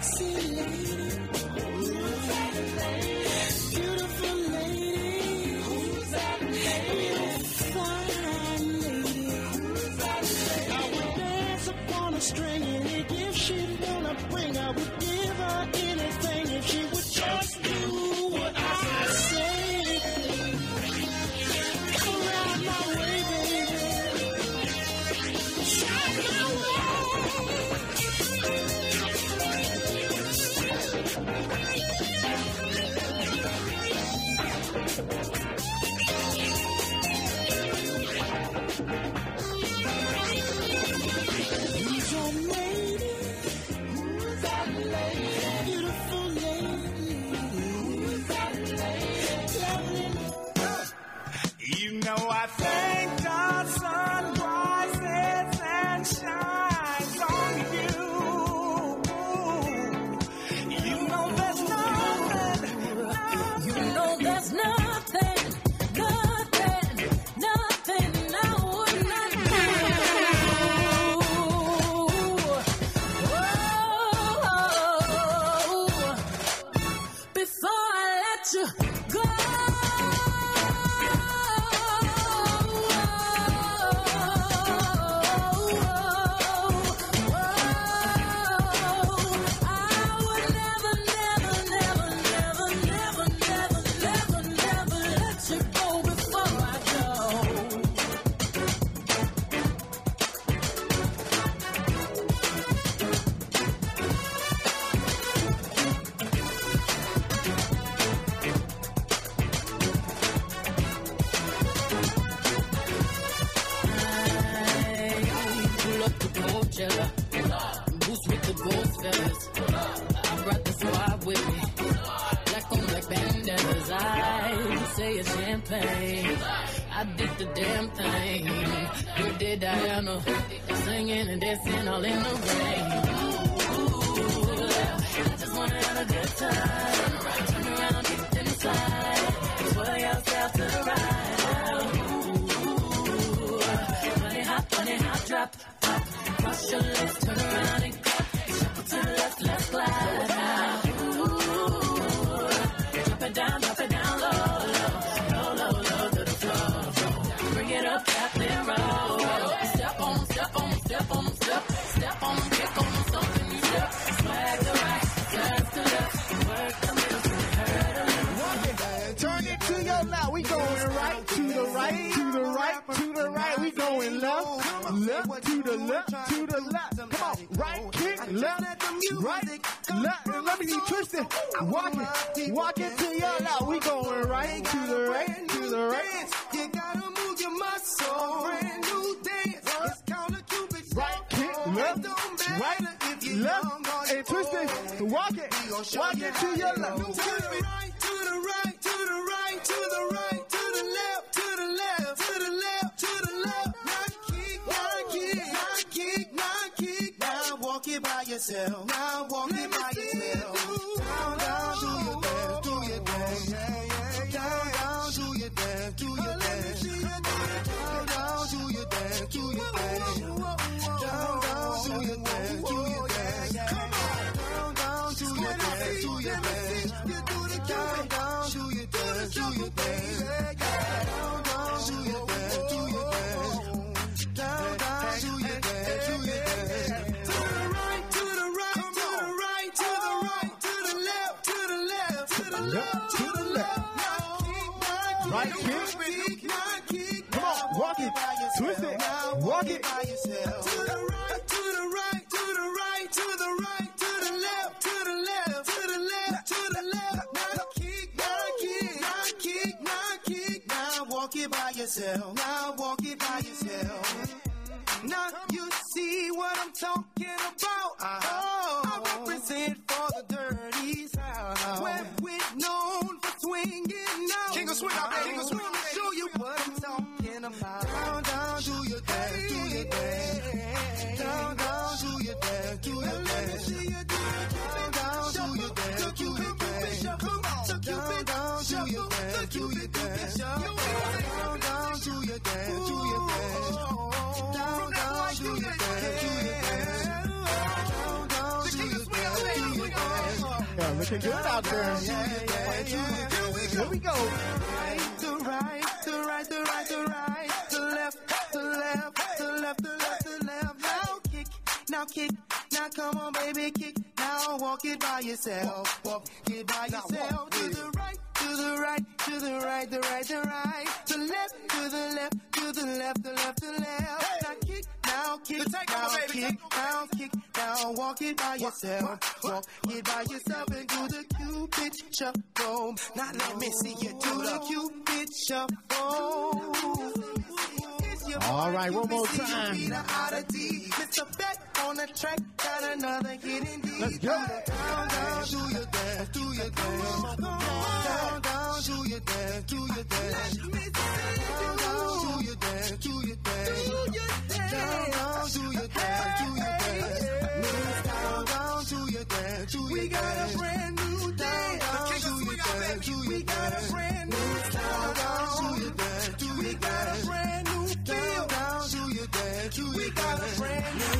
sexy lady? Who's that lady? Beautiful lady. Who's that lady? Fine lady. Who's that lady? I would dance upon a string, any gift she'd wanna bring. I would give her anything if she would just do what I say. Come around my way, baby. Shine my way. Who's your lady? Who's that lady? Beautiful lady. Who's that lady? Tell me. You know I thank the sun rises and shines on you. You know there's nothing. You know there's nothing, nothing I would not do. Oh, before I let you go. I would never let you go before I go. Pull up the Coachella, boost with the ghost fellas. I brought the squad with me, black on black bandanas. I say it's champagne, I did the damn thing. You did Diana, singing and dancing all in the rain. Ooh, I just wanna have a good time. Turn around, get inside, sway yourself to the right. Ooh, funny hot, drop, pop, cross your legs, turn around and clap, shuffle to the left, let's glide now. Ooh, drop it down low, to the floor. Bring it up, tap and roll. Step on, kick on something you step. Swag the right, swag the left, work the middle to the hurdle. Turn it to your left. We going right to the right, to the right, to the right. We going left, left to the left, to the left. Come on, right kick, left, right, left. And let me be twisted. Walk it to your left. We going right to the right, to the right. You gotta move your muscle, brand new dance. It's called Cupid. Right kick, left, right, left, and twisted. Walk it to your left. To the right, to the right, to the right, to the right, to the left, to the left, to the left, to the left. Now kick. Now walk it by yourself. Now walk it by yourself. Down, do your dance, do your dance. Down, do your dance, do your dance. Down, do your dance, do your dance. Down, do your dance, do your dance. Come on. Down, do your dance, do your dance. Down, do your dance, do your dance. Down, do your dance, do your dance. Down, do your dance, do your dance. To the right, to the right, to the right, to the right, to the left, to the left, to the left, to the left. Right kick. Come on, walk it, twist it, walk it. To the right, to the right, to the right, to the right, to the left, to the left, to the left, to the left. Now kick. Now walk it by yourself. Now walk it by yourself. Now you see what I'm talking about. I represent for the dirty south, where we're known for swinging now. King of swing, King of swing. Show you what I'm talking about. Down, do your dance, do your dance. Down, do your dance, do your dance. Down, do your dance, do your dance. Down, do your dance, do your dance. Down, do your dance, do your dance. Down, do your dance, do your dance. Down, do your dance, do your dance. looking good out there. Here we go. Right to right, to right, to right, to right, to left, to left, to left, to left, to left. Now kick, now come on, baby, kick. Now walk it by yourself, walk it by yourself. To the right, to the right, to the right, the right, the right, to left, to the left, to the left, the left, the left. Now kick, now kick, now kick, now kick, now walk it by yourself, walk it by yourself and do the Cupid shuffle. Now let me see you do the Cupid shuffle. All right, one more time. Mr. Beck on the track, got another hidden D. Let's go. Down, down, do your dance, do your dance. Down, down, do your dance, do your dance. Down, down, do your dance, do your dance. Down, down, do your dance, do your dance. Down, down, do your dance, do your dance. We got a brand new dance. Down, down, do your dance, do your dance. We got a brand new dance. Down, down, do your dance, do your dance. Down, down, do your dance, do your dance. We got a brand new.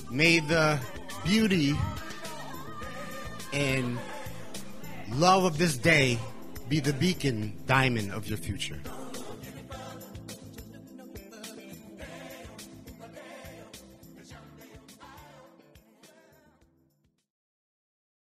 May the beauty and love of this day be the beacon diamond of your future.